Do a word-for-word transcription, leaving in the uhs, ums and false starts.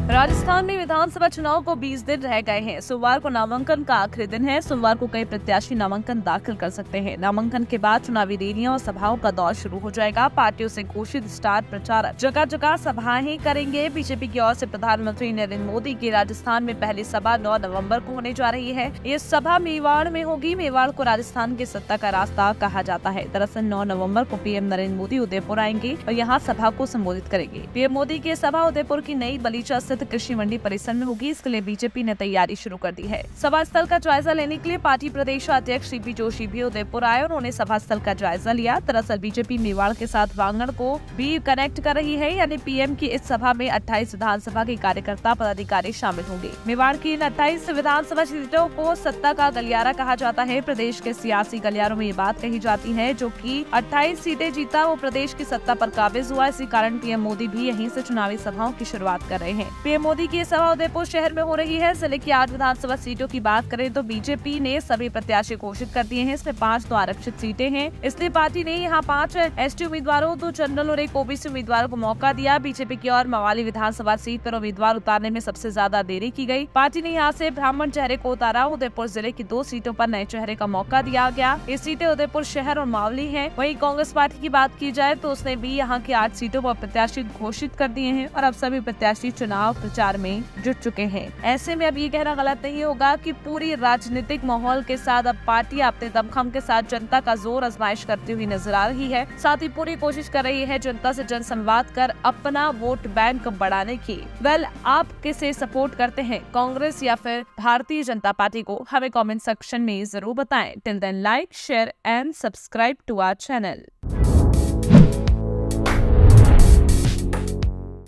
राजस्थान में विधानसभा चुनाव को बीस दिन रह गए हैं। सोमवार को नामांकन का आखिरी दिन है। सोमवार को कई प्रत्याशी नामांकन दाखिल कर सकते हैं। नामांकन के बाद चुनावी रैलियां और सभाओं का दौर शुरू हो जाएगा। पार्टियों से घोषित स्टार प्रचारक जगह जगह सभाएं करेंगे। बीजेपी की ओर से प्रधानमंत्री नरेंद्र मोदी की राजस्थान में पहली सभा नौ नवम्बर को होने जा रही है। ये सभा मेवाड़ में होगी। मेवाड़ को राजस्थान की सत्ता का रास्ता कहा जाता है। दरअसल नौ नवम्बर को पीएम नरेंद्र मोदी उदयपुर आएंगे और यहाँ सभा को संबोधित करेंगे। पीएम मोदी की सभा उदयपुर की नई बलीचा कृषि मंडी परिसर में होगी। इसके लिए बीजेपी ने तैयारी शुरू कर दी है। सभा स्थल का जायजा लेने के लिए पार्टी प्रदेश अध्यक्ष सीपी जोशी भी उदयपुर आए और उन्होंने सभा स्थल का जायजा लिया। दरअसल बीजेपी मेवाड़ के साथ वांगड़ को भी कनेक्ट कर रही है, यानी पीएम की इस सभा में अट्ठाईस विधानसभा के कार्यकर्ता पदाधिकारी शामिल होंगे। मेवाड़ की इन अट्ठाईस विधानसभा सीटों को सत्ता का गलियारा कहा जाता है। प्रदेश के सियासी गलियारों में ये बात कही जाती है, जो कि अट्ठाईस सीटें जीता वो प्रदेश की सत्ता पर काबिज हुआ। इसी कारण पीएम मोदी भी यहीं से चुनावी सभाओं की शुरुआत कर रहे हैं। पीएम मोदी की सभा उदयपुर शहर में हो रही है। जिले की आठ विधानसभा सीटों की बात करें तो बीजेपी ने सभी प्रत्याशी घोषित कर दिए हैं। इसमें पांच तो आरक्षित सीटें हैं, इसलिए पार्टी ने यहाँ पांच एसटी उम्मीदवारों, दो जनरल और एक ओबीसी उम्मीदवारों को मौका दिया। बीजेपी की ओर मवाली विधानसभा सीट पर उम्मीदवार उतारने में सबसे ज्यादा देरी की गई। पार्टी ने यहाँ से ब्राह्मण चेहरे को उतारा। उदयपुर जिले की दो सीटों पर नए चेहरे का मौका दिया गया। ये सीटें उदयपुर शहर और मावली है। वहीं कांग्रेस पार्टी की बात की जाए तो उसने भी यहाँ की आठ सीटों पर प्रत्याशी घोषित कर दिए हैं और अब सभी प्रत्याशी चुनाव प्रचार में जुट चुके हैं। ऐसे में अब ये कहना गलत नहीं होगा कि पूरी राजनीतिक माहौल के साथ अब पार्टी अपने दमखम के साथ जनता का जोर आजमाइश करती हुई नजर आ रही है। साथ ही पूरी कोशिश कर रही है जनता से जनसंवाद कर अपना वोट बैंक बढ़ाने की। वेल, आप किसे सपोर्ट करते हैं, कांग्रेस या फिर भारतीय जनता पार्टी को? हमें कमेंट सेक्शन में जरूर बताएं। Till then like, share and subscribe to our channel.